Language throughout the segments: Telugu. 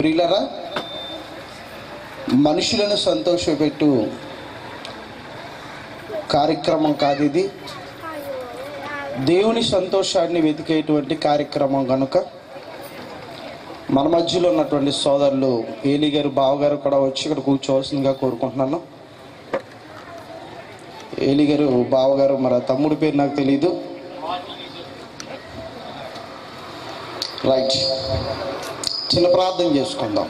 ప్రియులరా, మనుషులను సంతోషపెట్టు కార్యక్రమం కాదు ఇది. దేవుని సంతోషాన్ని వెతికేటువంటి కార్యక్రమం కనుక మన మధ్యలో ఉన్నటువంటి సోదరులు ఏలి గారు, బావగారు కూడా వచ్చి ఇక్కడ కూర్చోవలసిందిగా కోరుకుంటున్నాను. ఏలి గారు, బావగారు, మరి తమ్ముడి పేరు నాకు తెలీదు. రైట్, చిన్న ప్రార్థన చేసుకుందాం.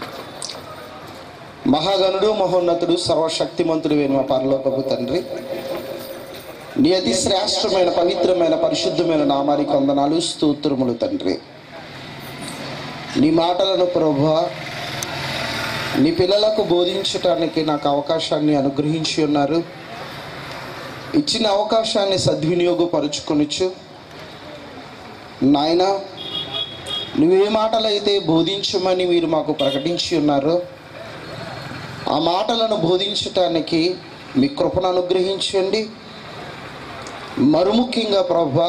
మహాగణుడు, మహోన్నతుడు, సర్వశక్తిమంతుడు అయిన మా పరలోకపు తండ్రి, నీ అతి శ్రేష్టమైన, పవిత్రమైన, పరిశుద్ధమైన నామానికి వందనాలు, స్తోత్రములు తండ్రి. నీ మాటలను ప్రభువా నీ పిల్లలకు బోధించటానికి నాకు అవకాశాన్ని అనుగ్రహించి ఉన్నారు. ఇచ్చిన అవకాశాన్ని సద్వినియోగపరుచుకొనిచ్చు నాయన. నువ్వే మాటలైతే బోధించమని మీరు మాకు ప్రకటించి ఉన్నారో ఆ మాటలను బోధించటానికి మీ కృపను అనుగ్రహించండి. మరుముఖ్యంగా ప్రభువా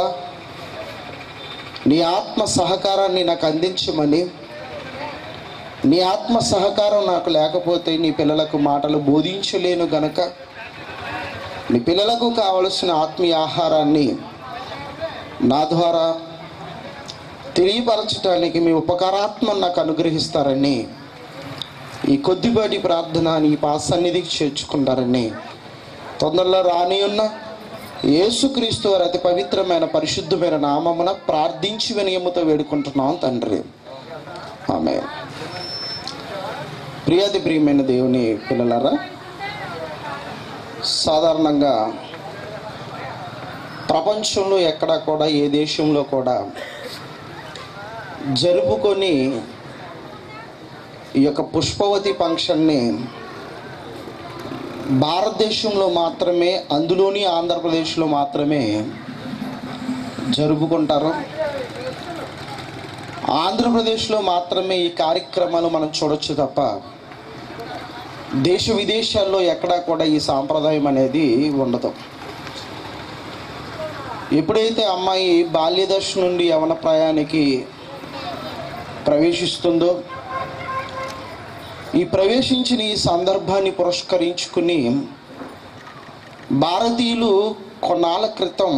నీ ఆత్మ సహకారాన్ని నాకు అందించమని. నీ ఆత్మ సహకారం నాకు లేకపోతే నీ పిల్లలకు మాటలు బోధించలేను గనక నీ పిల్లలకు కావలసిన ఆత్మీయ ఆహారాన్ని నా ద్వారా తెలియపరచడానికి మీ ఉపకారాత్మను నాకు అనుగ్రహిస్తారని, ఈ కొద్దిపాటి ప్రార్థన నీ సన్నిధికి చేర్చుకుంటారని తొందరలో రాని ఉన్న యేసుక్రీస్తు వారి అతి పవిత్రమైన, పరిశుద్ధమైన నామమున ప్రార్థించి వినయముతో వేడుకుంటున్నాం తండ్రి, ఆమేన్. ప్రియాతి ప్రియమైన దేవుని పిల్లలారా, సాధారణంగా ప్రపంచంలో ఎక్కడా కూడా, ఏ దేశంలో కూడా జరుపుకొని ఈ యొక్క పుష్పవతి ఫంక్షన్ని భారతదేశంలో మాత్రమే, అందులోని ఆంధ్రప్రదేశ్లో మాత్రమే జరుపుకుంటారు. ఆంధ్రప్రదేశ్లో మాత్రమే ఈ కార్యక్రమాలు మనం చూడొచ్చు తప్ప దేశ విదేశాల్లో ఎక్కడా కూడా ఈ సాంప్రదాయం అనేది ఉండదు. ఎప్పుడైతే అమ్మాయి బాల్యదశ నుండి యవన ప్రాయానికి ప్రవేశిస్తుందో, ఈ ప్రవేశించిన ఈ సందర్భాన్ని పురస్కరించుకుని భారతీయులు కొన్నాళ్ళ క్రితం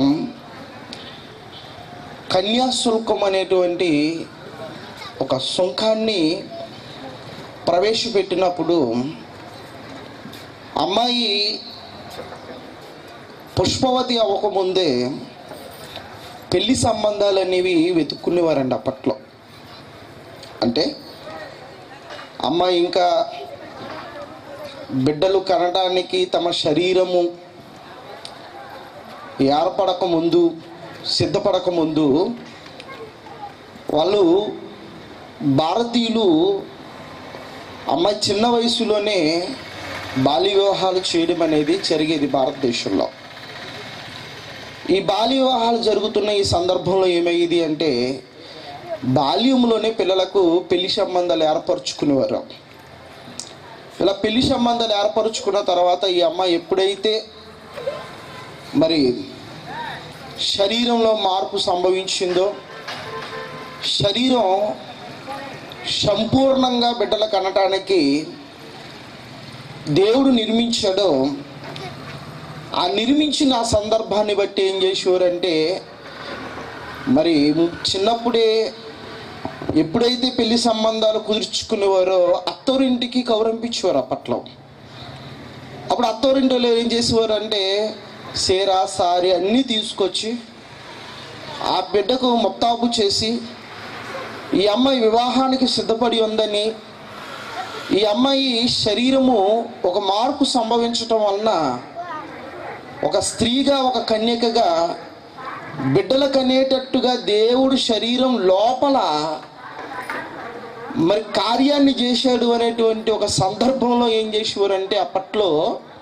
కన్యాశుల్కం అనేటువంటి ఒక సుంకాన్ని ప్రవేశపెట్టినప్పుడు అమ్మాయి పుష్పవతి అవ్వకముందే పెళ్లి సంబంధాలు అనేవి వెతుక్కునేవారండి అప్పట్లో. అంటే అమ్మాయి ఇంకా బిడ్డలు కనడానికి తమ శరీరము ఏర్పడకముందు, సిద్ధపడకముందు వాళ్ళు భారతీయులు అమ్మాయి చిన్న వయసులోనే బాల్య వివాహాలు చేయడం అనేది జరిగేది భారతదేశంలో. ఈ బాల్య వివాహాలు జరుగుతున్న ఈ సందర్భంలో ఏమయ్యేది అంటే, బాల్యంలోనే పిల్లలకు పెళ్లి సంబంధాలు ఏర్పరచుకునేవారు. ఇలా పెళ్లి సంబంధాలు ఏర్పరచుకున్న తర్వాత ఈ అమ్మాయి ఎప్పుడైతే మరి శరీరంలో మార్పు సంభవించిందో, శరీరం సంపూర్ణంగా బిడ్డలకు అనటానికి దేవుడు నిర్మించాడో, ఆ నిర్మించిన ఆ సందర్భాన్ని బట్టి ఏం చేసేవారంటే, మరి చిన్నప్పుడే ఎప్పుడైతే పెళ్లి సంబంధాలు కుదుర్చుకునేవారో అత్తోరింటికి కౌరంపించేవారు అప్పట్లో. అప్పుడు అత్తోరింటిలో ఏం చేసేవారు అంటే, సేర సారి అన్నీ తీసుకొచ్చి ఆ బిడ్డకు ముత్తాబు చేసి, ఈ అమ్మాయి వివాహానికి సిద్ధపడి ఉందని, ఈ అమ్మాయి శరీరము ఒక మార్పు సంభవించటం వలన ఒక స్త్రీగా, ఒక కన్యకగా బిడ్డలకు అనేటట్టుగా దేవుడు శరీరం లోపల మరి కార్యాన్ని చేశాడు అనేటువంటి ఒక సందర్భంలో ఏం చేసేవారంటే, అప్పట్లో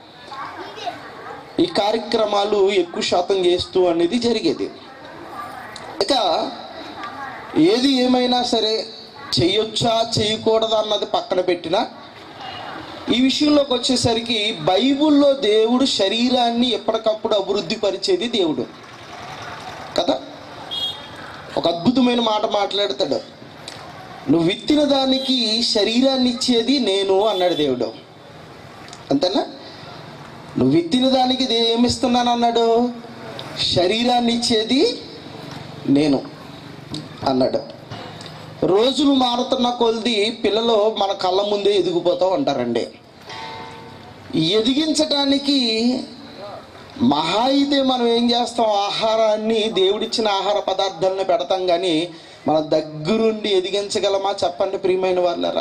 ఈ కార్యక్రమాలు ఎక్కువ శాతం చేస్తూ అనేది జరిగేది. ఇక ఏది ఏమైనా సరే చేయొచ్చా చేయకూడదా అన్నది పక్కన పెట్టినా, ఈ విషయంలోకి వచ్చేసరికి బైబిల్లో దేవుడు శరీరాన్ని ఎప్పటికప్పుడు అభివృద్ధి పరిచేది దేవుడు కదా. ఒక అద్భుతమైన మాట మాట్లాడతాడు. నువ్వు విత్తిన దానికి శరీరాన్ని ఇచ్చేది నేను అన్నాడు దేవుడు. అంతేనా? నువ్వు విత్తిన దానికి ఏమిస్తున్నాను అన్నాడు? శరీరాన్ని ఇచ్చేది నేను అన్నాడు. రోజులు మారుతున్న కొలది పిల్లలు మన కళ్ళ ముందే ఎదిగిపోతూ ఉంటారండి. ఎదిగించటానికి మహా అయితే మనం ఏం చేస్తాం? ఆహారాన్ని, దేవుడిచ్చిన ఆహార పదార్థాలను పెడతాం, కానీ మన దగ్గరుండి ఎదిగించగలమా చెప్పండి ప్రియమైన వాళ్ళరా?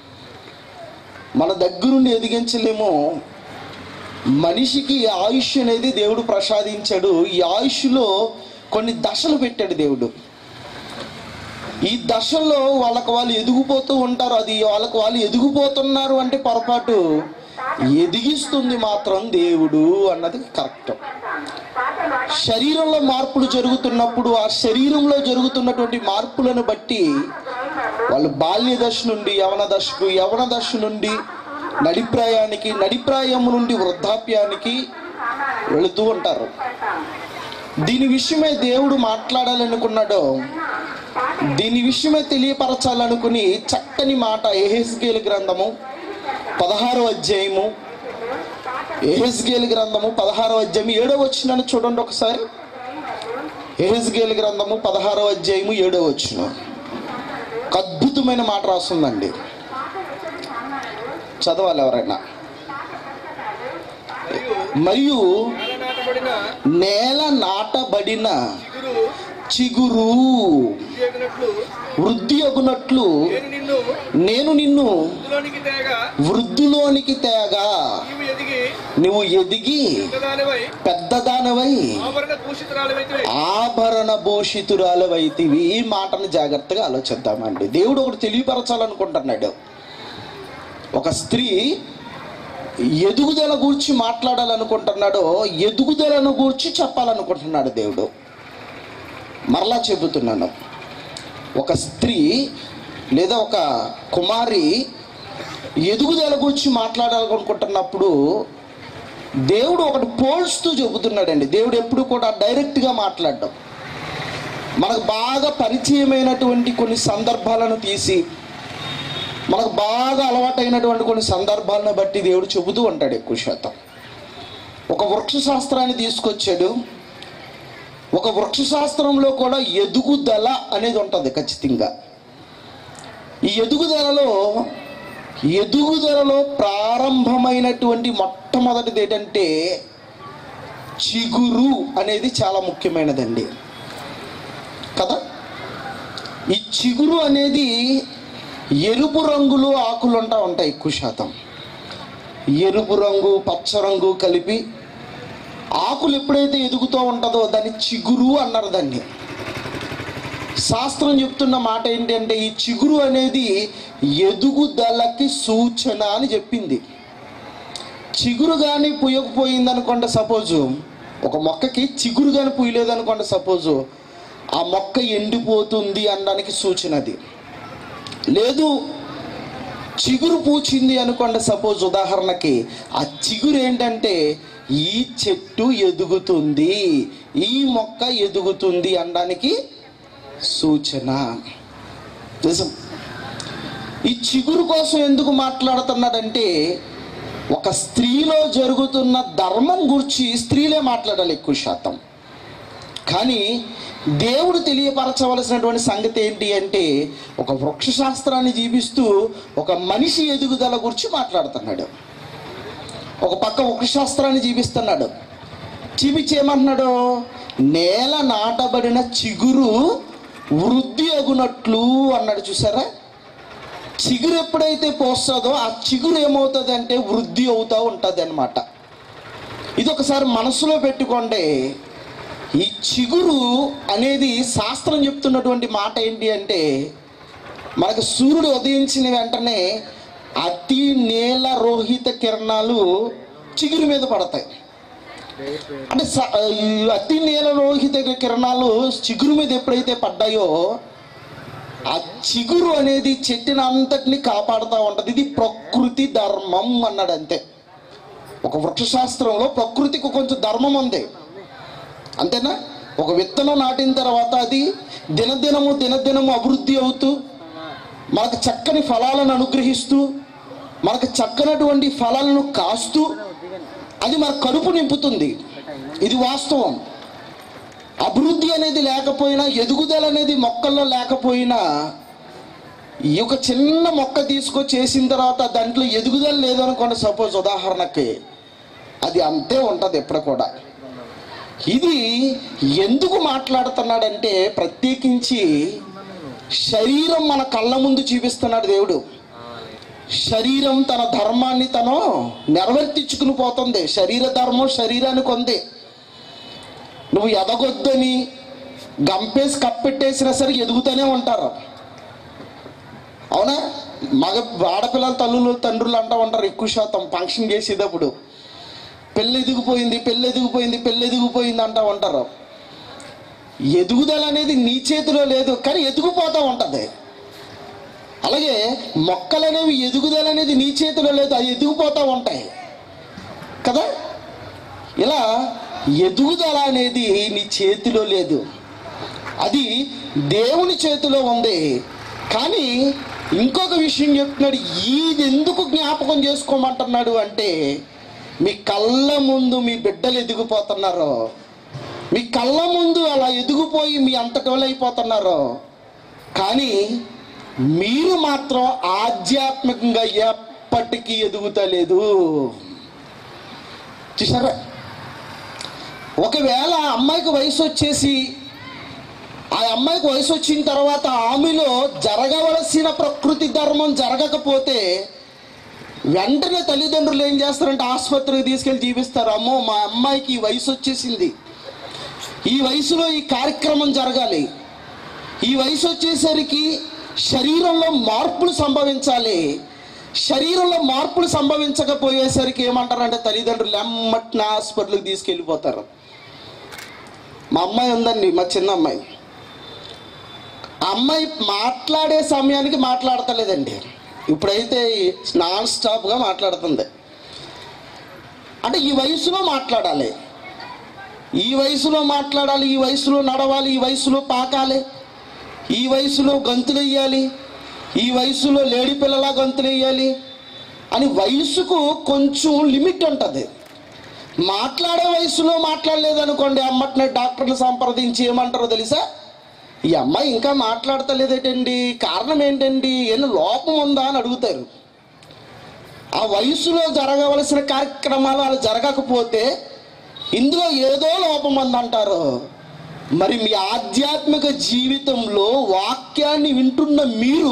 మన దగ్గరుండి ఎదిగించలేము. మనిషికి ఆయుష్ అనేది దేవుడు ప్రసాదించాడు. ఈ ఆయుష్లో కొన్ని దశలు పెట్టాడు దేవుడు. ఈ దశల్లో వాళ్ళకు వాళ్ళు ఎదిగిపోతూ ఉంటారు. అది వాళ్ళకు వాళ్ళు ఎదిగిపోతున్నారు అంటే పొరపాటు. ఎదిగిస్తుంది మాత్రం దేవుడు అన్నది కరెక్ట్. శరీరంలో మార్పులు జరుగుతున్నప్పుడు ఆ శరీరంలో జరుగుతున్నటువంటి మార్పులను బట్టి వాళ్ళు బాల్య దశ నుండి యవన దశకు, యవన దశ నుండి నడిప్రాయానికి, నడిప్రాయం నుండి వృద్ధాప్యానికి వెళుతూ ఉంటారు. దీని విషయమే దేవుడు మాట్లాడాలనుకున్నాడో, దీని విషయమే తెలియపరచాలనుకుని చక్కని మాట యెహెజ్కేలు గ్రంథము 16వ అధ్యాయము, యెహెజ్కేలు గ్రంథము 16వ అధ్యాయం 7వ వచనాన్ని చూడండి ఒకసారి. యెహెజ్కేలు గ్రంథము 16వ అధ్యాయము 7వ వచనం. ఒక అద్భుతమైన మాట రాస్తుందండి, చదవాలి ఎవరైనా. మరియు నేల నాటబడిన చిగురు వృద్ధి అగునట్లు నేను నిన్ను వృద్ధిలోనికి తేగా నువ్వు ఎదిగి పెద్దదానవై ఆభరణ భూషితురాలవైతివి. ఈ మాటను జాగ్రత్తగా ఆలోచిద్దామండి. దేవుడు ఒకటి తెలియపరచాలనుకుంటున్నాడు. ఒక స్త్రీ ఎదుగుదల గూర్చి మాట్లాడాలనుకుంటున్నాడో, ఎదుగుదలను గూర్చి చెప్పాలనుకుంటున్నాడు దేవుడు. మరలా చెబుతున్నాను, ఒక స్త్రీ లేదా ఒక కుమారి ఎదుగుదల గురించి మాట్లాడాలనుకుంటున్నప్పుడు దేవుడు ఒకటి పోల్స్తూ చెబుతున్నాడండి. దేవుడు ఎప్పుడు కూడా డైరెక్ట్గా మాట్లాడడం, మనకు బాగా పరిచయమైనటువంటి కొన్ని సందర్భాలను తీసి, మనకు బాగా అలవాటైనటువంటి కొన్ని సందర్భాలను బట్టి దేవుడు చెబుతూ ఉంటాడు. ఎక్కువ శాతం ఒక వృక్షశాస్త్రాన్ని తీసుకొచ్చాడు. ఒక వృక్షశాస్త్రంలో కూడా ఎదుగుదల అనేది ఉంటుంది ఖచ్చితంగా. ఈ ఎదుగుదలలో ప్రారంభమైనటువంటి మొట్టమొదటిది ఏంటంటే చిగురు అనేది చాలా ముఖ్యమైనదండి కదా. ఈ చిగురు అనేది ఎరుపు రంగులో ఆకులు ఉంటాయి. ఎక్కువ శాతం ఎరుపు రంగు, పచ్చ రంగు కలిపి ఆకులు ఎప్పుడైతే ఎదుగుతూ ఉంటుందో దాన్ని చిగురు అన్నారు. దాన్ని శాస్త్రం చెప్తున్న మాట ఏంటంటే ఈ చిగురు అనేది ఎదుగుదలకి సూచన అని చెప్పింది. చిగురు కానీ పుయ్యకపోయింది అనుకోండి, సపోజు ఒక మొక్కకి చిగురు కానీ పుయ్యలేదు అనుకోండి, సపోజు ఆ మొక్క ఎండిపోతుంది అనడానికి సూచన అది. లేదు చిగురు పూచింది అనుకోండి, సపోజ్ ఉదాహరణకి, ఆ చిగురు ఏంటంటే ఈ చెట్టు ఎదుగుతుంది, ఈ మొక్క ఎదుగుతుంది అనడానికి సూచన. నిజం. ఈ చిగురు కోసం ఎందుకు మాట్లాడుతున్నాడంటే ఒక స్త్రీలో జరుగుతున్న ధర్మం గురించి స్త్రీలే మాట్లాడాలి ఎక్కువ శాతం. కానీ దేవుడు తెలియపరచవలసినటువంటి సంగతి ఏంటి అంటే ఒక వృక్షశాస్త్రాన్ని జీవిస్తూ ఒక మనిషి ఎదుగుదల గురించి మాట్లాడుతున్నాడు. ఒక పక్క వృక్షశాస్త్రాన్ని జీవిస్తున్నాడు, జీవించేమంటున్నాడు? నేల నాటబడిన చిగురు వృద్ధి అగునట్లు అన్నాడు. చూసారా? చిగురు ఎప్పుడైతే పోస్తుందో ఆ చిగురు ఏమవుతుంది అంటే వృద్ధి అవుతూ ఉంటుంది అన్నమాట. ఇది ఒకసారి మనసులో పెట్టుకోండి. ఈ చిగురు అనేది శాస్త్రం చెప్తున్నటువంటి మాట ఏంటి అంటే మనకు సూర్యుడు ఉదయించిన వెంటనే అతి నీల రోహిత కిరణాలు చిగురు మీద పడతాయి. అంటే అతి నీల రోహిత కిరణాలు చిగురు మీద ఎప్పుడైతే పడ్డాయో ఆ చిగురు అనేది చెట్టుని అంతటిని కాపాడుతూ ఉంటుంది. ఇది ప్రకృతి ధర్మం అన్నాడు. అంతే. ఒక వృక్షశాస్త్రంలో ప్రకృతికి కొంచెం ధర్మం ఉంది, అంతేనా? ఒక విత్తనం నాటిన తర్వాత అది దినదినము అభివృద్ధి అవుతూ మనకు చక్కని ఫలాలను అనుగ్రహిస్తూ, మనకు చక్కనటువంటి ఫలాలను కాస్తూ అది మన కడుపు నింపుతుంది. ఇది వాస్తవం. అభివృద్ధి అనేది లేకపోయినా, ఎదుగుదల అనేది మొక్కల్లో లేకపోయినా, ఈ ఒక చిన్న మొక్క తీసుకొచ్చి చేసిన తర్వాత దాంట్లో ఎదుగుదల లేదనుకోండి, సపోజ్ ఉదాహరణకి, అది అంతే ఉంటుంది ఎప్పుడు కూడా. ఇది ఎందుకు మాట్లాడుతున్నాడంటే, ప్రత్యేకించి శరీరం మన కళ్ళ ముందు చూపిస్తున్నాడు దేవుడు. శరీరం తన ధర్మాన్ని తను నెరవేర్తించుకుని పోతుంది. శరీర ధర్మం శరీరానికి ఉంది. నువ్వు ఎదగొద్దని గంపేసి కప్పెట్టేసినా సరే ఎదుగుతూనే ఉంటారు. అవునా? ఆడపిల్లల తల్లులు తండ్రులు అంటూ ఉంటారు ఎక్కువ శాతం ఫంక్షన్ చేసేటప్పుడు, పెళ్ళి ఎదిగిపోయింది, పెళ్ళి ఎదిగిపోయింది, పెళ్ళి ఎదిగిపోయింది అంటూ ఉంటారు. ఎదుగుదల అనేది నీ చేతిలో లేదు, కానీ ఎదిగిపోతూ ఉంటుంది. అలాగే మొక్కలు అనేవి ఎదుగుదల అనేది నీ చేతిలో లేదు, అది ఎదిగిపోతూ ఉంటాయి కదా. ఇలా ఎదుగుదల అనేది నీ చేతిలో లేదు, అది దేవుని చేతిలో ఉంది. కానీ ఇంకొక విషయం చెప్తున్నాడు. ఇది ఎందుకు జ్ఞాపకం చేసుకోమంటున్నాడు అంటే, మీ కళ్ళ ముందు మీ బిడ్డలు ఎదిగిపోతున్నారు, మీ కళ్ళ ముందు అలా ఎదిగిపోయి మీ అంతటి వాళ్ళు అయిపోతున్నారు. కానీ మీరు మాత్రం ఆధ్యాత్మికంగా ఎప్పటికీ ఎదుగుతలేదు. చూసారా? ఒకవేళ అమ్మాయికి వయసు వచ్చేసి, ఆ అమ్మాయికి వయసు వచ్చిన తర్వాత ఆమెలో జరగవలసిన ప్రకృతి ధర్మం జరగకపోతే వెంటనే తల్లిదండ్రులు ఏం చేస్తారంటే ఆసుపత్రికి తీసుకెళ్ళి చూపిస్తారు. అమ్మో, మా అమ్మాయికి ఈ వయసు వచ్చేసింది, ఈ వయసులో ఈ కార్యక్రమం జరగాలి, ఈ వయసు వచ్చేసరికి శరీరంలో మార్పులు సంభవించాలి. శరీరంలో మార్పులు సంభవించకపోయేసరికి ఏమంటారంటే తల్లిదండ్రులు ఎమ్మటిన హాస్పిటల్కి తీసుకెళ్ళిపోతారు. మా అమ్మాయి ఉందండి, మా చిన్న అమ్మాయి. ఆ అమ్మాయి మాట్లాడే సమయానికి మాట్లాడతలేదండి. ఇప్పుడైతే నాన్ స్టాప్గా మాట్లాడుతుంది. అంటే ఈ వయసులో మాట్లాడాలి, ఈ వయసులో మాట్లాడాలి, ఈ వయసులో నడవాలి, ఈ వయసులో పాకాలి, ఈ వయసులో గంతులు వేయాలి, ఈ వయసులో లేడీ పిల్లలా గంతులు వేయాలి అని వయసుకు కొంచెం లిమిట్ ఉంటుంది. మాట్లాడే వయసులో మాట్లాడలేదనుకోండి, అమ్మటినే డాక్టర్ని సంప్రదించి ఏమంటారో తెలుసా, ఈ అమ్మాయి ఇంకా మాట్లాడతలేదేటండి, కారణం ఏంటండి, ఏమైనా లోపం ఉందా అని అడుగుతారు. ఆ వయసులో జరగవలసిన కార్యక్రమాలు అలా జరగకపోతే ఇందులో ఏదో లోపం ఉందంటారు. మరి మీ ఆధ్యాత్మిక జీవితంలో వాక్యాన్ని వింటున్న మీరు,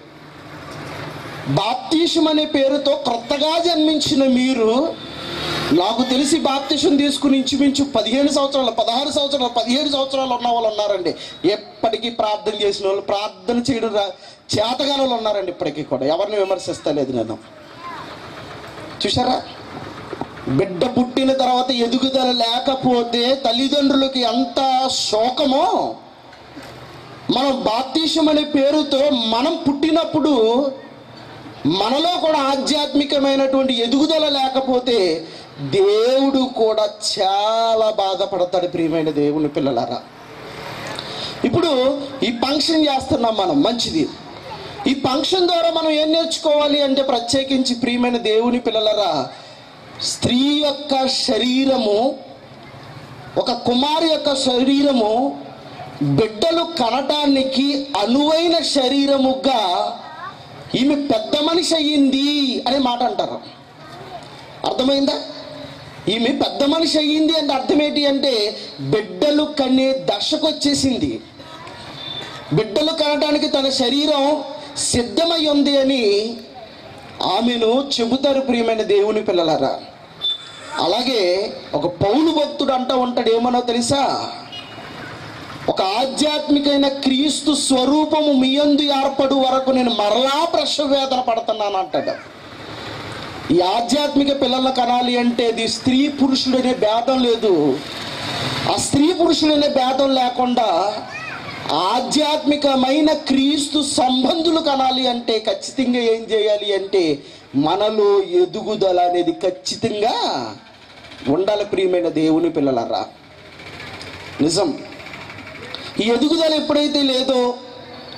బాప్తీసం అనే పేరుతో క్రొత్తగా జన్మించిన మీరు, నాకు తెలిసి బాప్తీసం తీసుకుని ఇంచుమించు 15 సంవత్సరాలు, 16 సంవత్సరాలు, 17 సంవత్సరాలు ఉన్న వాళ్ళు ఉన్నారండి. ఎప్పటికీ ప్రార్థన చేసిన వాళ్ళు, ప్రార్థన చేయడం చేతగాని వాళ్ళు ఉన్నారండి ఇప్పటికీ కూడా. ఎవరిని విమర్శిస్తలేదు నేను. చూసారా? బిడ్డ పుట్టిన తర్వాత ఎదుగుదల లేకపోతే తల్లిదండ్రులకి ఎంత శోకమో. మనం బాప్తీసం అనే పేరుతో మనం పుట్టినప్పుడు మనలో కూడా ఆధ్యాత్మికమైనటువంటి ఎదుగుదల లేకపోతే దేవుడు కూడా చాలా బాధపడతాడు. ప్రియమైన దేవుని పిల్లలారా, ఇప్పుడు ఈ ఫంక్షన్ చేస్తున్నాం మనం, మంచిది. ఈ ఫంక్షన్ ద్వారా మనం ఏం నేర్చుకోవాలి అంటే, ప్రత్యేకించి ప్రియమైన దేవుని పిల్లలారా, స్త్రీ యొక్క శరీరము, ఒక కుమారి యొక్క శరీరము బిడ్డలు కనటానికి అనువైన శరీరముగా ఈమె పెద్ద మనిషి అయ్యింది అనే మాట అంటారు. అర్థమైందా? ఈమె పెద్ద మనిషి అయ్యింది అంటే అర్థం ఏంటి అంటే, బిడ్డలు కనే దశకు వచ్చేసింది, బిడ్డలు కనటానికి తన శరీరం సిద్ధమై ఉంది అని ఆమెను చెబుతారు. ప్రియమైన దేవుని పిల్లలారా, అలాగే ఒక పౌలు భక్తుడు అంటూ ఉంటాడు, ఏమనో తెలుసా, ఒక ఆధ్యాత్మికమైన క్రీస్తు స్వరూపము మీ యందు ఏర్పడు వరకు నేను మరలా ప్రసవ వేదన పడుతున్నాను అంటాడు. ఈ ఆధ్యాత్మిక పిల్లలను కనాలి అంటే అది స్త్రీ పురుషుడు అనే భేదం లేదు. ఆ స్త్రీ పురుషుడు అనే భేదం లేకుండా ఆధ్యాత్మికమైన క్రీస్తు సంబంధులు కనాలి అంటే ఖచ్చితంగా ఏం చేయాలి అంటే, మనలో ఎదుగుదల అనేది ఖచ్చితంగా ఉండాలి. ప్రియమైన దేవుని పిల్లలారా, నిజం. ఈ ఎదుగుదల ఎప్పుడైతే లేదో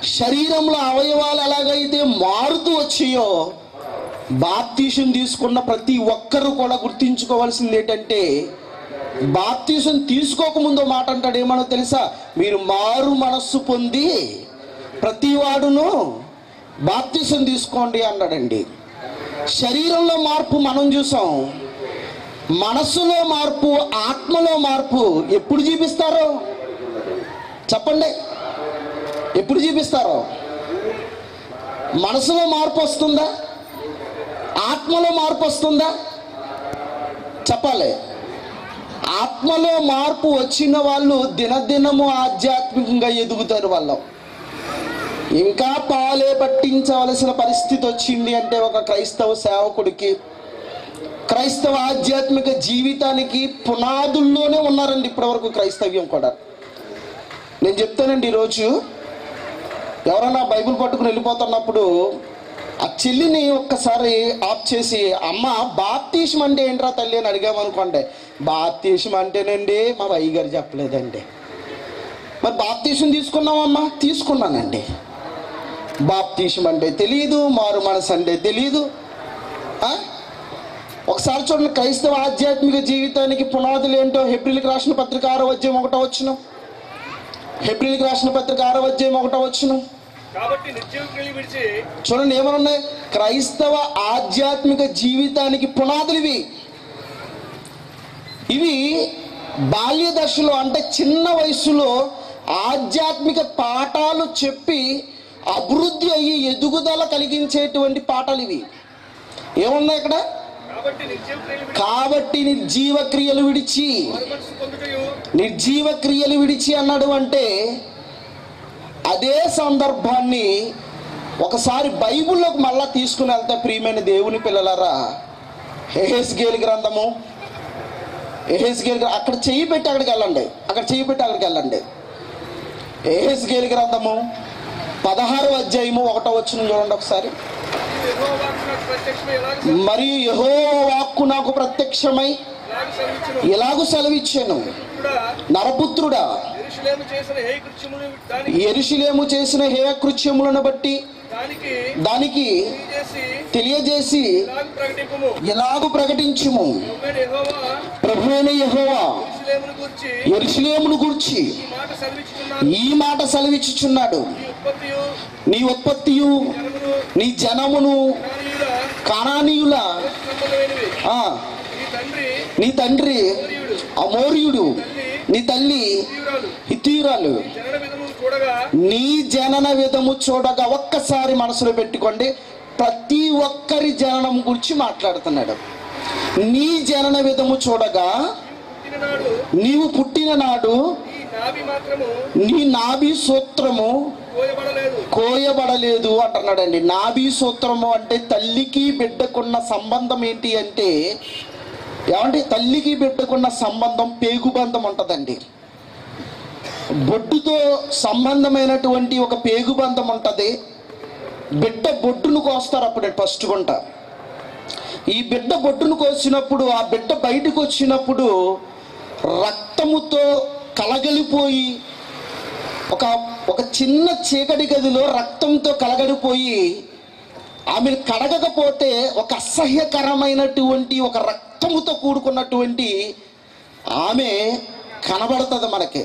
శరీరంలో అవయవాలు ఎలాగైతే మారుతూ వచ్చాయో, బాప్తీసం తీసుకున్న ప్రతి ఒక్కరూ కూడా గుర్తించుకోవాల్సింది ఏంటంటే, బాప్తీసం తీసుకోకముందు మాట అంటాడు, ఏమనో తెలుసా? మీరు మారు మనస్సు పొంది ప్రతి వాడును బాప్తీసం తీసుకోండి అన్నాడండి. శరీరంలో మార్పు మనం చూసాం, మనస్సులో మార్పు, ఆత్మలో మార్పు ఎప్పుడు చూపిస్తారో చెప్పండి? ఎప్పుడు చూపిస్తారో? మనసులో మార్పు వస్తుందా? ఆత్మలో మార్పు వస్తుందా? చెప్పాలి. ఆత్మలో మార్పు వచ్చిన వాళ్ళు దినదినము ఆధ్యాత్మికంగా ఎదుగుతారు. వాళ్ళు ఇంకా పాలే పట్టించవలసిన పరిస్థితి వచ్చింది అంటే ఒక క్రైస్తవ సేవకుడికి, క్రైస్తవ ఆధ్యాత్మిక జీవితానికి పునాదుల్లోనే ఉన్నారండి ఇప్పటివరకు క్రైస్తవ్యం కూడా. నేను చెప్తానండి, ఈరోజు ఎవరైనా బైబిల్ పట్టుకుని వెళ్ళిపోతున్నప్పుడు ఆ చెల్లిని ఒక్కసారి ఆఫ్ చేసి, అమ్మ బాప్తీసం అంటే ఏంట్రా తల్లి అని అడిగామనుకోండి, బాప్తీసం అంటేనండి మా అయ్యగారు చెప్పలేదండి. మరి బాప్తీసం తీసుకున్నామమ్మా? తీసుకున్నానండి. బాప్తీసం అంటే తెలియదు, మారు మనసు అంటే తెలియదు. ఒకసారి చూడండి, క్రైస్తవ ఆధ్యాత్మిక జీవితానికి పునాదులు ఏంటో హెబ్రీయులకు రాసిన పత్రిక 6వ అధ్యాయం 1వ వచనం. హెబ్రీయులకు రాసిన పత్రిక 6వ అధ్యాయం 1వ వచనం. చూడండి ఏమనున్నాయి? క్రైస్తవ ఆధ్యాత్మిక జీవితానికి పునాదులు ఇవి బాల్య దశలో, అంటే చిన్న వయసులో ఆధ్యాత్మిక పాఠాలు చెప్పి అభివృద్ధి అయ్యి ఎదుగుదల కలిగించేటువంటి పాఠాలు ఇవి. ఏమున్నాయి ఇక్కడ? కాబట్టి నిర్జీవ క్రియలు విడిచి, నిర్జీవ క్రియలు విడిచి అన్నాడు అంటే అదే సందర్భాన్ని ఒకసారి బైబిల్లోకి మళ్ళా తీసుకుని వెళ్తే, ప్రియమైన దేవుని పిల్లలారా, యెహెజ్కేలు గ్రంథము, అక్కడ చెయ్యి పెట్టి అక్కడికి వెళ్ళండి, అక్కడ చెయ్యి పెట్టి అక్కడికి వెళ్ళండి. యెహెజ్కేలు గ్రంథము 16వ అధ్యాయము 1వ వచనం చూడండి ఒకసారి. మరియు యెహోవా వాక్కు నాకు ప్రత్యక్షమై ఎలాగూ సెలవిచ్చాను, నరపుత్రుడా, యెరూషలేము చేసిన హేయ కృత్యములను బట్టి దానికి తెలియజేసి ఎలాగూ ప్రకటించుము, ప్రభువైన యెహోవా యెరూషలేమును గూర్చి ఈ మాట సెలవిచ్చుచున్నాడు, నీ ఉత్పత్తియు నీ జనమును కానానీయుల, నీ తండ్రి అమోరీయుడు, నీ తల్లి హిత్తీయురాలు, నీ జనన విధము చూడగా. ఒక్కసారి మనసులో పెట్టుకోండి, ప్రతి ఒక్కరి జననం గురించి మాట్లాడుతున్నాడు. నీ జనన విధము చూడగా, నీవు పుట్టిన నాడు నీ నాభి సూత్రము కోయబడలేదు అంటున్నాడండి. నాభి సూత్రము అంటే తల్లికి బిడ్డకున్న సంబంధం ఏంటి అంటే, ఏమంటే తల్లికి బిడ్డకున్న సంబంధం పేగుబంధం ఉంటుందండి. బొడ్డుతో సంబంధమైనటువంటి ఒక పేగుబంధం ఉంటుంది. బిడ్డ బొడ్డును కోస్తారు అప్పుడు ఫస్ట్ గుంట. ఈ బిడ్డ బొడ్డును కోసినప్పుడు, ఆ బిడ్డ బయటకు వచ్చినప్పుడు రక్తముతో కలగలిపోయి, ఒక చిన్న చీకటి గదిలో రక్తంతో కలగడిపోయి, ఆమెను కడగకపోతే ఒక అసహ్యకరమైనటువంటి ఒక రక్తముతో కూడుకున్నటువంటి ఆమె కనబడుతుంది మనకి.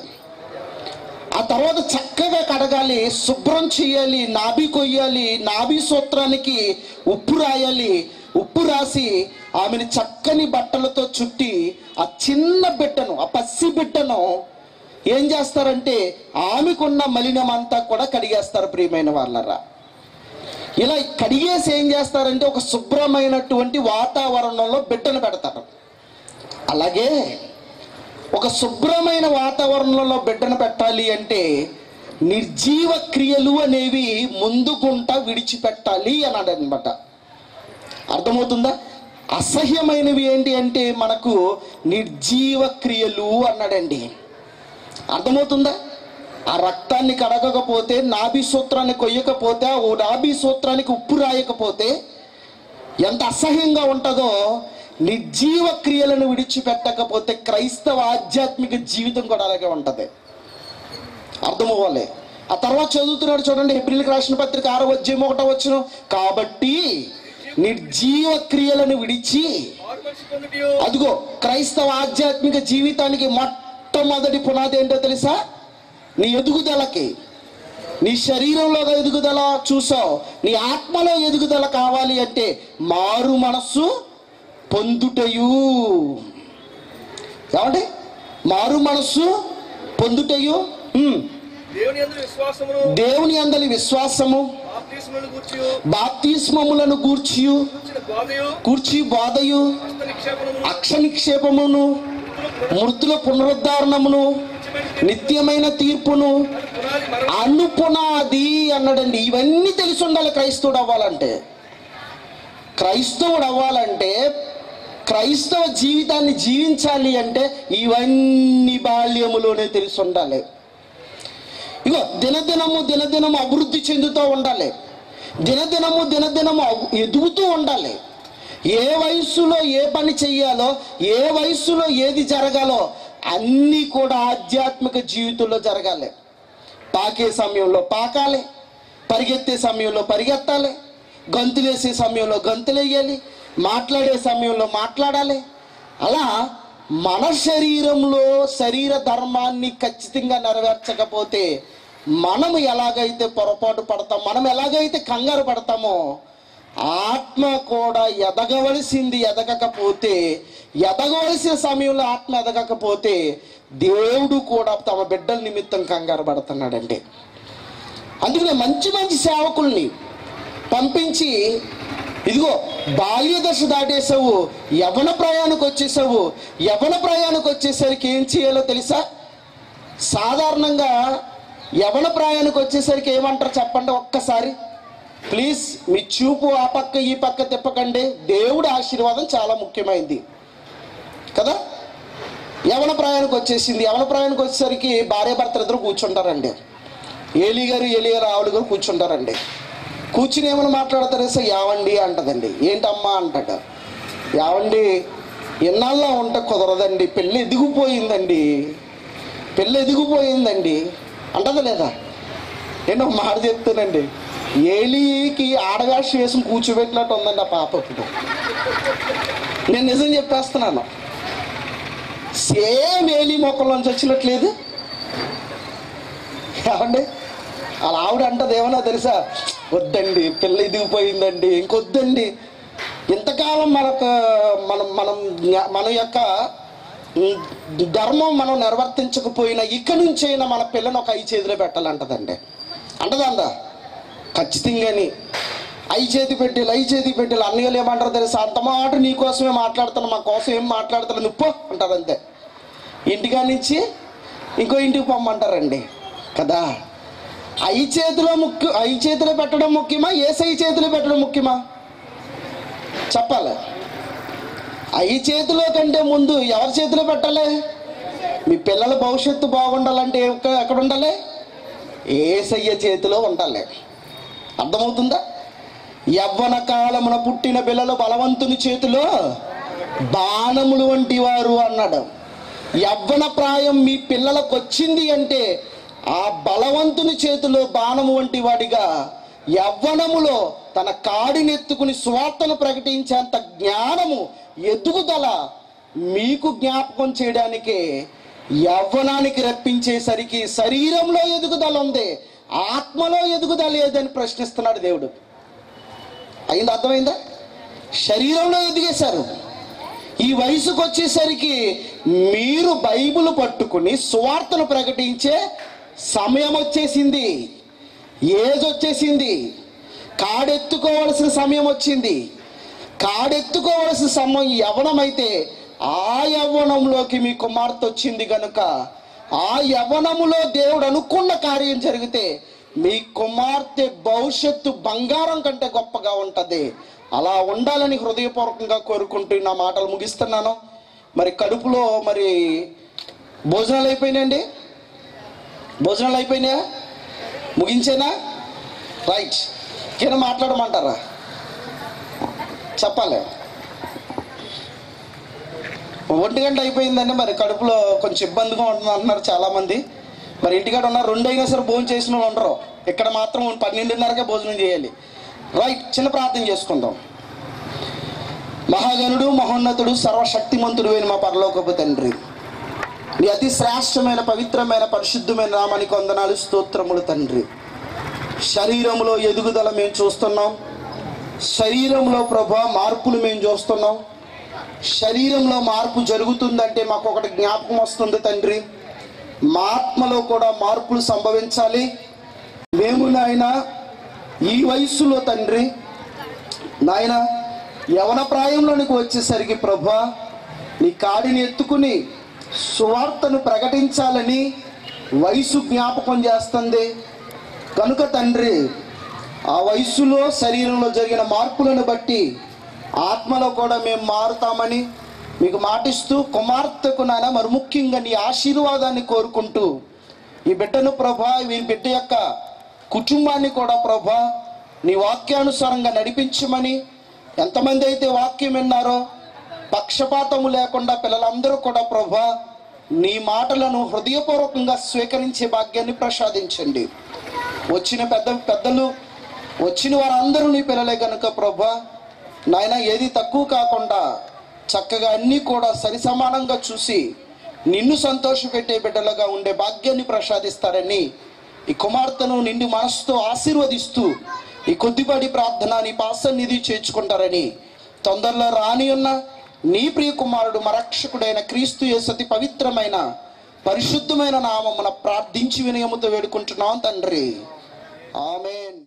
ఆ తర్వాత చక్కగా కడగాలి, శుభ్రం చేయాలి, నాభి కొయ్యాలి, నాభి సూత్రానికి ఉప్పు రాయాలి, ఉప్పు రాసి ఆమెను చక్కని బట్టలతో చుట్టి ఆ చిన్న బిడ్డను, ఆ పసి బిడ్డను ఏం చేస్తారంటే ఆమెకున్న మలినమంతా కూడా కడిగేస్తారు. ప్రియమైన వాళ్ళరా, ఇలా కడిగేసి ఏం చేస్తారంటే ఒక శుభ్రమైనటువంటి వాతావరణంలో బిడ్డను పెడతారు. అలాగే ఒక శుభ్రమైన వాతావరణంలో బిడ్డను పెట్టాలి అంటే నిర్జీవ క్రియలు అనేవి ముందుగుంట విడిచిపెట్టాలి అన్నాడు అనమాట. అర్థమవుతుందా? అసహ్యమైనవి ఏంటి అంటే మనకు నిర్జీవ క్రియలు అన్నాడండి. అర్థమవుతుందా? ఆ రక్తాన్ని కడగకపోతే, నాభి సూత్రాన్ని కొయ్యకపోతే, ఓ నాభి సూత్రానికి ఉప్పు రాయకపోతే ఎంత అసహ్యంగా ఉంటుందో, నిర్జీవ క్రియలను విడిచిపెట్టకపోతే క్రైస్తవ ఆధ్యాత్మిక జీవితం కూడా అలాగే ఉంటుంది. అర్థమవ్వాలి. ఆ తర్వాత చదువుతున్నాడు చూడండి, హెబ్రీయులకు రాసిన పత్రిక 6వ అధ్యాయం 1వ వచనం. కాబట్టి నిర్జీవ క్రియలను విడిచి, అదిగో క్రైస్తవ ఆధ్యాత్మిక జీవితానికి మొట్టమొదటి పునాది ఏంటో తెలుసా? నీ ఎదుగుదలకి, నీ శరీరంలో ఎదుగుదల చూసావు, నీ ఆత్మలో ఎదుగుదల కావాలి అంటే మారు మనస్సు పొందుటయు. ఏమండి? మారు మనస్సు పొందుటయు, దేవుని యందలి విశ్వాసము, బాప్తిస్మములను కూర్చి బోధయు, అక్ష నిక్షేపమును, మృతుల పునరుద్ధారణమును, నిత్యమైన తీర్పును అనుపునాది అన్నాడండి. ఇవన్నీ తెలిసి ఉండాలి క్రైస్తవుడు అవ్వాలంటే. క్రైస్తవుడు అవ్వాలంటే, క్రైస్తవ జీవితాన్ని జీవించాలి అంటే ఇవన్నీ బాల్యములోనే తెలిసి ఉండాలి. ఇగో దినదినము అభివృద్ధి చెందుతూ ఉండాలి, దినదినము ఎదుగుతూ ఉండాలి. ఏ వయస్సులో ఏ పని చెయ్యాలో, ఏ వయస్సులో ఏది జరగాలో అన్నీ కూడా ఆధ్యాత్మిక జీవితంలో జరగాలి. పాకే సమయంలో పాకాలి, పరిగెత్తే సమయంలో పరిగెత్తాలి, గంతులేసే సమయంలో గంతులేయాలి, మాట్లాడే సమయంలో మాట్లాడాలి. అలా మన శరీరంలో శరీర ధర్మాన్ని ఖచ్చితంగా నెరవేర్చకపోతే మనము ఎలాగైతే పొరపాటు పడతాం, మనం ఎలాగైతే కంగారు పడతామో, ఆత్మ కూడా ఎదగకపోతే, ఎదగవలసిన సమయంలో ఆత్మ ఎదగకపోతే దేవుడు కూడా తమ బిడ్డల నిమిత్తం కంగారు పడుతున్నాడండి. అందుకనే మంచి మంచి సేవకుల్ని పంపించి, ఇదిగో బాల్య దశ దాటేసావు, యవ్వన ప్రయాణకు వచ్చేసావు, యవ్వన ప్రయాణకు వచ్చేసరికి ఏం చేయాలో తెలుసా? సాధారణంగా యవ్వన ప్రయాణకు వచ్చేసరికి ఏమంటారు చెప్పండి ఒక్కసారి ప్లీజ్. మీ చూపు ఆ పక్క ఈ పక్క తిప్పకండి. దేవుడి ఆశీర్వాదం చాలా ముఖ్యమైనది కదా. యవ్వన ప్రయాణకు వచ్చేసింది. యవ్వన ప్రయాణకు వచ్చేసరికి భార్య భర్తలు ఇద్దరు కూర్చుంటారండి. ఏలి గారు ఆవులు గారు కూర్చుంటారండి. కూర్చుని ఏమైనా మాట్లాడతారు సార్? యావండి అంటదండి. ఏంటమ్మా అంటాడు. యావండి ఎన్నాళ్ళలో ఉంటే కుదరదండి, పెళ్ళి ఎదిగిపోయిందండి అంటదా లేదా? నేను ఒక మాట చెప్తానండి, ఏలికి ఆడవేషం వేసుకుని కూర్చోబెట్టినట్టు ఉందండి ఆ పాప. ఇప్పుడు నేను నిజం చెప్పేస్తున్నాను, సేమ్ ఏలి మొక్కల్లోంచి వచ్చినట్లేదు. ఏమండి అలా ఆవిడ అంటది ఏమన్నా తెలుసా? వద్దండి, పిల్ల ఎదిగిపోయిందండి, ఇంకొద్దండి. ఇంతకాలం మన యొక్క ధర్మం మనం నిర్వర్తించకపోయినా ఇక నుంచైనా మన పిల్లని ఒక 5 చేతిలో పెట్టాలంటదండి. అంటదా? ఖచ్చితంగాని 5 చేతి పెట్టాలి. అన్నయ్యలు ఏమంటారు తెలుసా? అంత మాట నీకోసమే మాట్లాడుతాను, మా కోసం ఏం మాట్లాడతాను నువ్వు అంటారు. అంతే. ఇంటికాడి నుంచి ఇంకో ఇంటికి పొమ్మంటారండి కదా. 5 చేతిలో పెట్టడం ముఖ్యమా, ఏసై చేతిలో పెట్టడం ముఖ్యమా? చెప్పాలి. 5 చేతిలో కంటే ముందు ఎవరి చేతిలో పెట్టాలి? మీ పిల్లల భవిష్యత్తు బాగుండాలంటే ఎక్కడ ఉండాలి? ఏసయ్య చేతిలో ఉండాలి. అర్థమవుతుందా? యవ్వన కాలమున పుట్టిన పిల్లలు బలవంతుని చేతిలో బాణములు వంటి వారు అన్నాడు. యవ్వన ప్రాయం మీ పిల్లలకు వచ్చింది అంటే ఆ బలవంతుని చేతిలో బాణము వంటి వాడిగా యవ్వనములో తన కాడినెత్తుకుని స్వార్థను ప్రకటించేంత జ్ఞానము, ఎదుగుదల మీకు జ్ఞాపకం చేయడానికే యవ్వనానికి రప్పించేసరికి శరీరంలో ఎదుగుదల ఉంది, ఆత్మలో ఎదుగుదల లేదని ప్రశ్నిస్తున్నాడు దేవుడు. అర్థమైందా? శరీరంలో ఎదిగేశారు. ఈ వయసుకు వచ్చేసరికి మీరు బైబిల్ పట్టుకుని సువార్తను ప్రకటించే సమయం వచ్చేసింది, ఏజ్ వచ్చేసింది, కాడెత్తుకోవలసిన సమయం వచ్చింది. కాడెత్తుకోవలసిన సమయం యవ్వనమైతే ఆ యవ్వనంలోకి మీ కుమార్తె వచ్చింది కనుక ఆ యవ్వనములో దేవుడు అనుకున్న కార్యం జరిగితే మీ కుమార్తె భవిష్యత్తు బంగారం కంటే గొప్పగా ఉంటుంది. అలా ఉండాలని హృదయపూర్వకంగా కోరుకుంటూ నా మాటలు ముగిస్తున్నాను. మరి కడుపులో మరి భోజనాలు అయిపోయినాయండి? భోజనాలు అయిపోయినాయా? ముగించేనా? రైట్. ఏమైనా మాట్లాడమంటారా? చెప్పాలి. 1 గంట అయిపోయిందండి. మరి కడుపులో కొంచెం ఇబ్బందిగా ఉంటుంది అంటున్నారు చాలామంది. మరి ఇంటికాడ ఉన్న 2 అయినా సరే భోజనం చేసిన వాళ్ళు ఉండరు. ఇక్కడ మాత్రం 12:30కే భోజనం చేయాలి. రైట్, చిన్న ప్రార్థన చేసుకుందాం. మహాగణుడు, మహోన్నతుడు, సర్వశక్తిమంతుడు అయిన మా పరలోకపు తండ్రి, నీ అతి శ్రేష్టమైన, పవిత్రమైన, పరిశుద్ధమైన నామానికి వందనాలు, స్తోత్రములు తండ్రి. శరీరంలో ఎదుగుదల మేము చూస్తున్నాం. శరీరంలో ప్రభా మార్పులు మేము చూస్తున్నాం. శరీరంలో మార్పు జరుగుతుందంటే మాకు ఒకటి జ్ఞాపకం వస్తుంది తండ్రి, మా ఆత్మలో కూడా మార్పులు సంభవించాలి. మేము నాయన ఈ వయస్సులో తండ్రి నాయన యవన ప్రాయంలోనికి వచ్చేసరికి ప్రభా నీ కాడిని ఎత్తుకుని సువార్తను ప్రకటించాలని వయసు జ్ఞాపకం చేస్తుంది కనుక తండ్రి, ఆ వయస్సులో శరీరంలో జరిగిన మార్పులను బట్టి ఆత్మలో కూడా మేము మారుతామని మీకు మాటిస్తూ, కుమార్తెకు నాయన మరి ముఖ్యంగా నీ ఆశీర్వాదాన్ని కోరుకుంటూ ఈ బిడ్డను ప్రభా, ఈ బిడ్డ యొక్క కుటుంబాన్ని కూడా ప్రభా నీ వాక్యానుసారంగా నడిపించమని, ఎంతమంది అయితే వాక్యం విన్నారో పక్షపాతము లేకుండా పిల్లలందరూ కూడా ప్రభా నీ మాటలను హృదయపూర్వకంగా స్వీకరించే భాగ్యాన్ని ప్రసాదించండి. వచ్చిన పెద్దలు వచ్చిన వారందరూ నీ పిల్లలే కనుక ప్రభా నాయన ఏది తక్కువ కాకుండా చక్కగా అన్నీ కూడా సరి సమానంగా చూసి నిన్ను సంతోషపెట్టే బిడ్డలుగా ఉండే భాగ్యాన్ని ప్రసాదిస్తారని ఈ కుమార్తెను నిండి మనసుతో ఆశీర్వదిస్తూ ఈ కొద్దిపాటి ప్రార్థన నీ పాసన్నిధి చేర్చుకుంటారని తొందరలో రాని ఉన్న నీ ప్రియ కుమారుడు మరక్షకుడైన క్రీస్తు యేసు అతి పవిత్రమైన పరిశుద్ధమైన నామమున ప్రార్థించి వినయముతో వేడుకుంటున్నాం తండ్రి. ఆమేన్.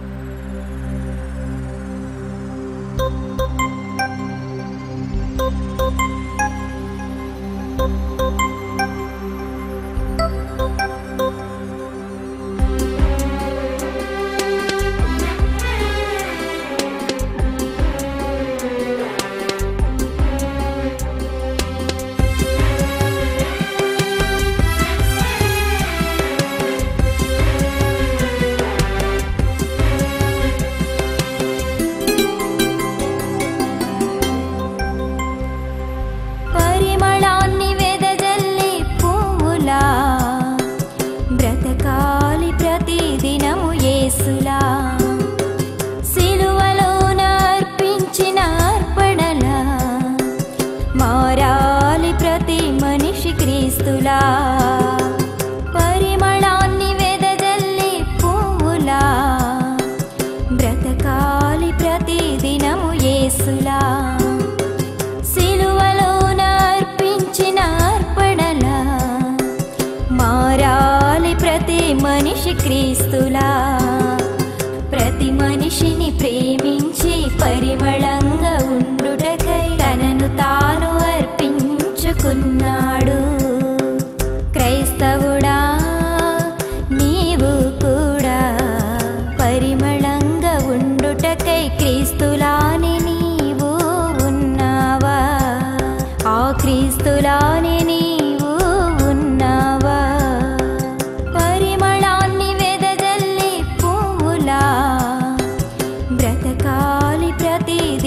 పరిమళాన్ని వెదజల్లి పువ్వులా బ్రతకాలి ప్రతిదినము యేసులా, సిలువలోన అర్పించిన అర్పణలా మారాలి ప్రతి మనిషి క్రీస్తులా. ప్రతి మనిషిని ప్రేమించి పరిమళంగా ఉండుటకై తనను తాను అర్పించుకున్నాడు. క్రైస్తవుడా నీవు కూడా పరిమళంగా ఉండుటకై క్రీస్తులాని నీవు ఉన్నావా? ఆ క్రీస్తులాని నీవు ఉన్నావా? పరిమళాన్ని వెదజల్లి పువ్వులా బ్రతకాలి ప్రతి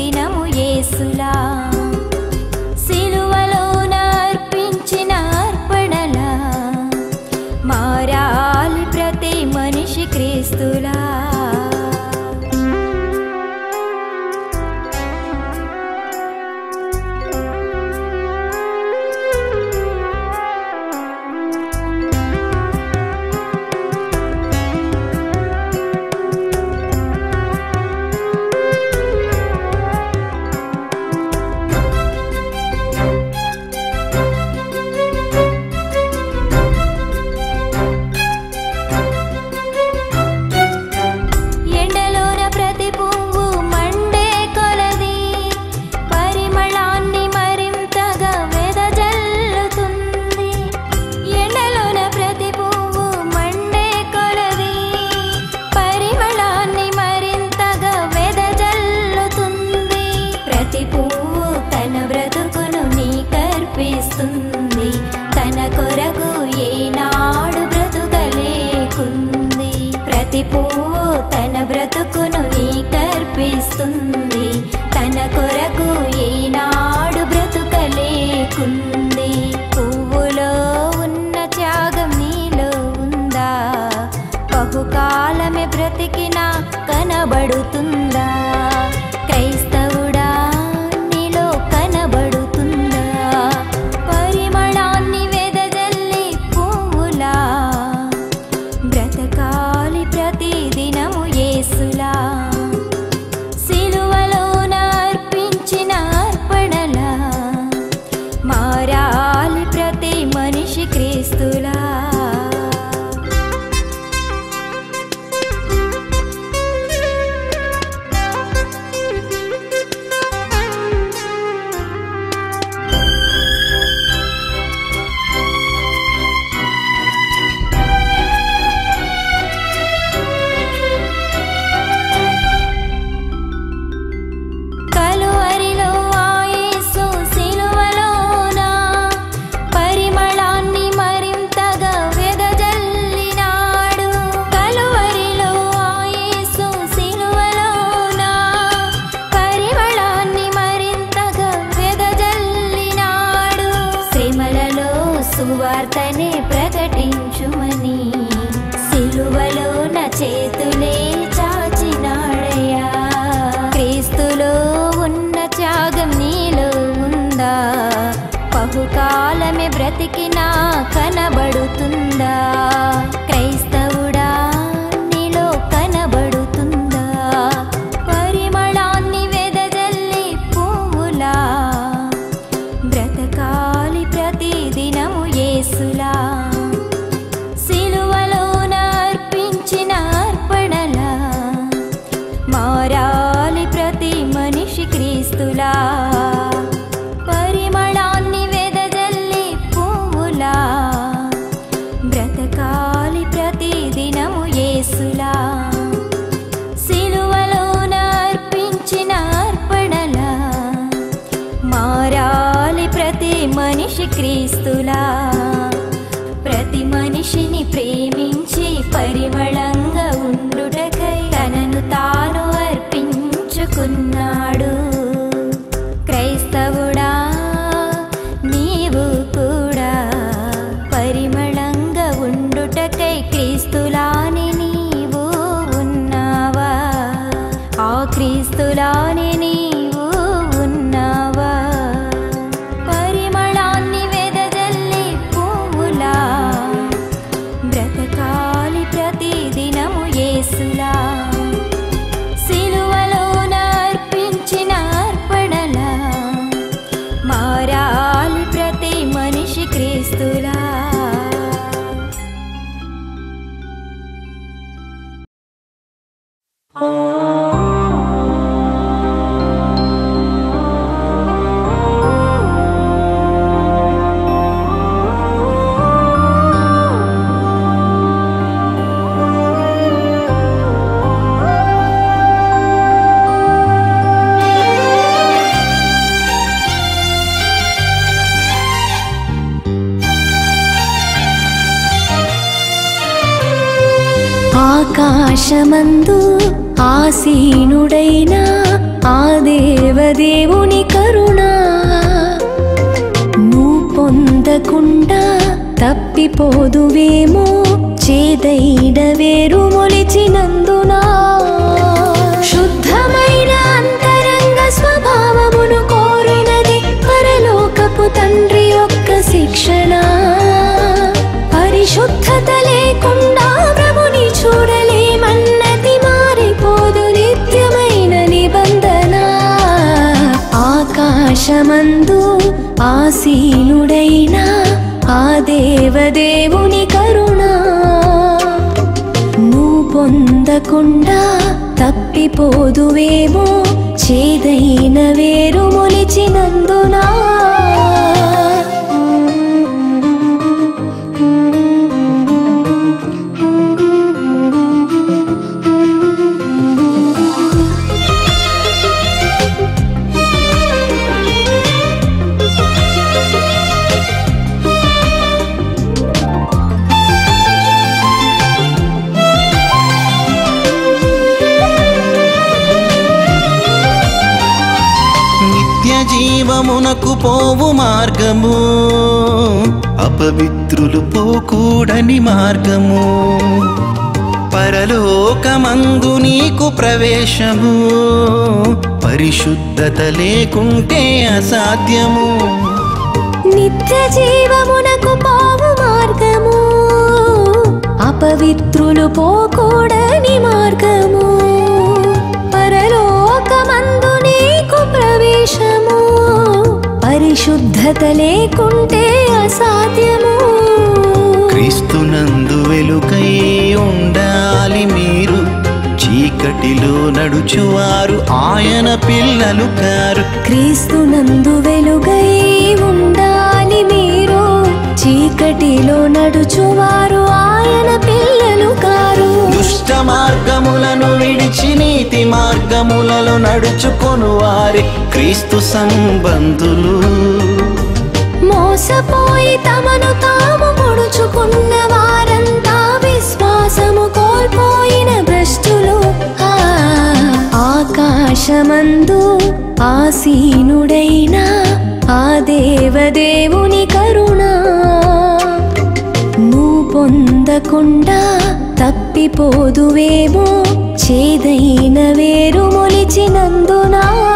సువార్తనే ప్రకటించుమని సిలువలో నా చేతులే చాచినాడయ్యా. క్రీస్తులో ఉన్న త్యాగం నీలో ఉందా? బహుకాలమే బ్రతికినా కనబడుతుందా? క్రైస్తవుడా నీలో కనబడుతుందా? పరిమళాన్ని వెదజల్లి పువ్వులా బ్రతకాలి ప్రతిదినము యేసులా. సిలువలోన అర్పించిన అర్పణలా మారాలి ప్రతి మనిషి క్రీస్తులా. పరిమళాన్ని వెదజల్లి పువ్వులా బ్రతకాలి ప్రతిదినము యేసులా. సిలువలోన అర్పించిన అర్పణలా మారాలి ప్రతి మనిషి క్రీస్తులా. ప్రతి మనిషిని ప్రేమించి పరిమళంగా ఉండుటకై తనను తాను అర్పించుకున్నాడు. క్రైస్తవుడా నీవు కూడా పరిమళంగా ఉండుటకై క్రీస్తులానే నీవు ఉన్నావా? ఆ క్రీస్తులానే నీవు ఉన్నావా? పరిమళాన్ని వెదజల్లి పువ్వులా బ్రతకాలి ప్రతిదినము యేసులా. సిలువలోన అర్పించిన అర్పణలా మారాలి ప్రతి మనిషి క్రీస్తులా. ఆకాశమందు ఆసీనుడైన ఆ దేవదేవుని కరుణ నువ్వు పొందకుండా తప్పిపోదువేమో చేదైన వేరు మొలిచినందున. శుద్ధమైన అంతరంగ స్వభావమును కోరినది పరలోకపు తండ్రి యొక్క శిక్షణ. పరిశుద్ధత లేకుండా ప్రభుని చూడలేమన్నది మారిపోదు నిత్యమైన నిబంధన. ఆకాశమందు ఆసీనుడైన ఆ దేవదేవుని కరుణ నువ్వు పొందకుండా తప్పిపోదువేమో చేదైన వేరు మొలిచినందున. జీవమునకు పోవు మార్గము అపవిత్రులు పోకూడని మార్గము. పరలోకమందు నీకు ప్రవేశము పరిశుద్ధత లేకుంటే అసాధ్యము. నిత్య జీవమునకు పోవు మార్గము అపవిత్రులు పోకూడని మార్గము. పరలోకమందు నీకు ప్రవేశము పరిశుద్ధత లేకుంటే అసాధ్యము. క్రీస్తునందు వెలుగై ఉండాలి మీరు, చీకటిలో నడుచువారు ఆయన పిల్లలు కారు. క్రీస్తునందు వెలుగై ఉండాలి మీరు, చీకటిలో నడుచువారు ఆయన పిల్లలు కారు. దుష్ట మార్గములను విడిచి నీతి మార్గములలో నడుచుకొను వారి క్రీస్తు సంబంధులు. మోసపోయి తమను తాము ముడుచుకున్న వారంతా విశ్వాసము కోల్పోయిన భ్రష్టులు. ఆకాశమందు ఆసీనుడైన ఆ దేవదేవుని కరుణ పొందకుండా తప్పిపోదువేమో చేదైన వేరు మొలిచినందున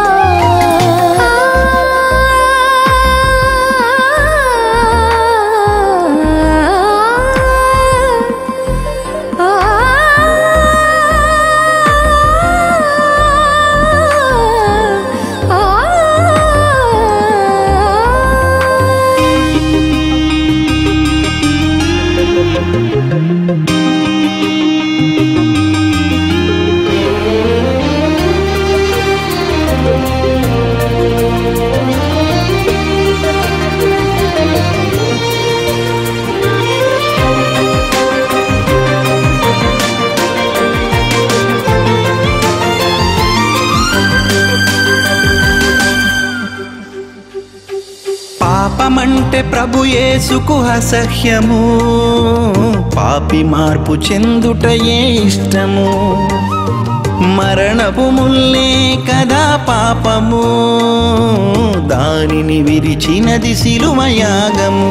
పాపమంటే ప్రభు యేసుకు అసహ్యము, పాపి మార్పు చెందుటయే ఇష్టము. మరణపు ముల్లే కదా పాపము, దానిని విరిచినది శిలువ యాగము.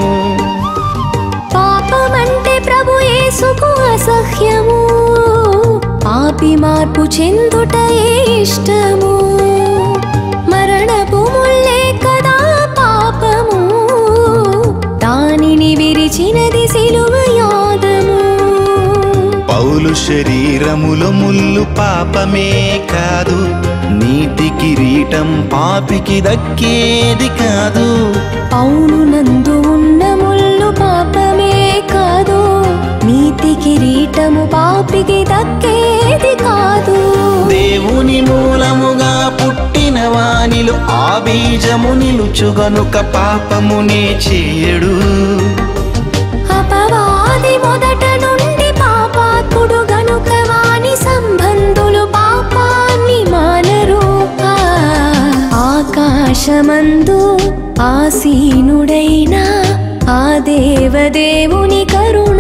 పాపమంటే ప్రభు యేసుకు అసహ్యము, పాపి మార్పు చెందుటయే ఇష్టము. మరణపు ముల్లే కదా పాపము, దానిని విరిచినది శిలువ యాగము. పౌలు శరీరములో ముల్లు పాపమే కాదు, నీతి కిరీటం పాపికి దక్కేది కాదు. పౌలు నందు ఉన్న ముల్లు పాపమే కాదు, నీతి కిరీటము పాపికి దక్కేది కాదు. దేవుని మూలముగా పుట్టిన వానిలో ఆ బీజము నిలుచుగనుక పాపమునే చేయడు. అపవాది మొదట నుండి పాపాత్ముడు గనుక వాని సంబంధులు పాపాన్ని మానరు. ఆకాశమందు ఆసీనుడైన ఆ దేవదేవుని కరుణ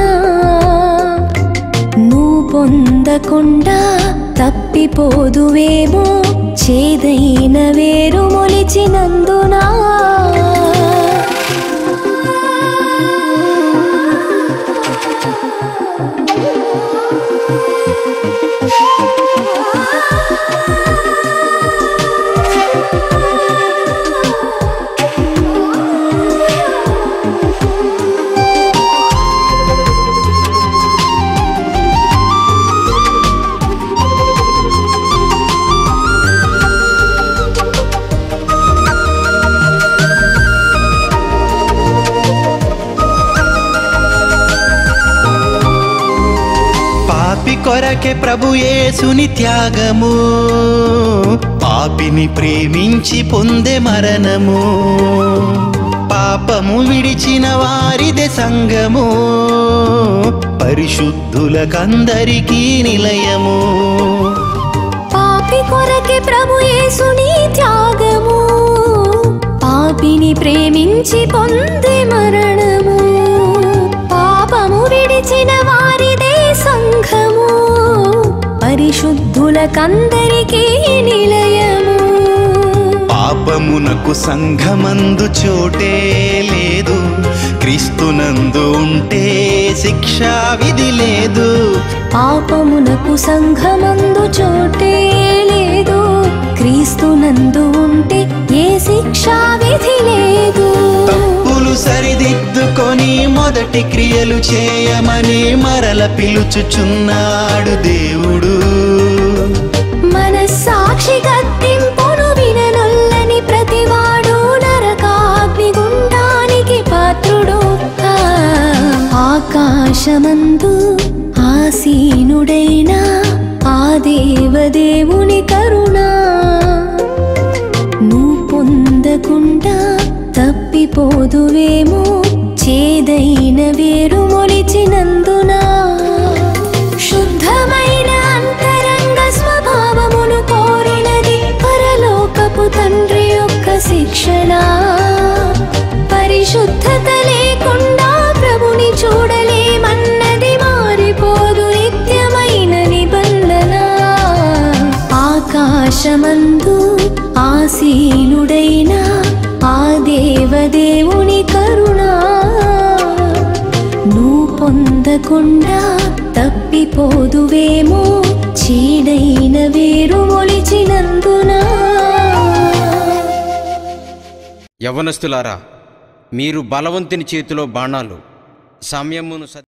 నువ్వు పొందకుండా తప్పిపోదువేమో చేదైన వేరు మొలిచినందునా. కొరకే ప్రభు యేసుని త్యాగము, పాపిని ప్రేమించి పొందే మరణము. పాపము విడిచిన వారిదే సంగము, పరిశుద్ధులకందరికీ నిలయము. పాపి కొరకే ప్రభు యేసుని త్యాగము, పాపిని ప్రేమించి పొందే మరణము. పాపము విడిచిన వారిదే సంఘము, పరిశుద్ధులకందరికీ నిలయము. పాపమునకు సంఘమందు చోటే లేదు, క్రీస్తునందు ఉంటే శిక్షా విధి లేదు. పాపమునకు సంఘమందు చోటే లేదు, క్రీస్తునందు ఉంటే ఏ శిక్షా విధి లేదు. తప్పులు సరిదిద్దుకొని మొదటి క్రియలు చేయమని మరల పిలుచుచున్నాడు దేవుడు. మనస్సాక్షి గద్దింపును విననొల్లని ప్రతివాడు నరకాగ్ని గుండానికి పాత్రుడు. ఆకాశమందు ఆసీనుడైన ఆ దేవదేవుని కరుణ నువ్వు పొందకుండా తప్పిపోదువేమో చేదైన వేరు మొలిచినందునా. శుద్ధమైన అంతరంగ స్వభావమును కోరినది పరలోకపు తండ్రి యొక్క శిక్షణ. పరిశుద్ధత లేకుండా ప్రభుని చూడలేమన్నది మారిపోదు నిత్యమైన నిబంధన. ఆకాశమందు ఆసీనుడైన ఆ దేవదేవుని కరుణ పొందకుండా తప్పిపోదువేమో చీడైన వేరు మొలిచినందున. యవ్వనస్తులారా, మీరు బలవంతుని చేతిలో బాణాలు, సమయమును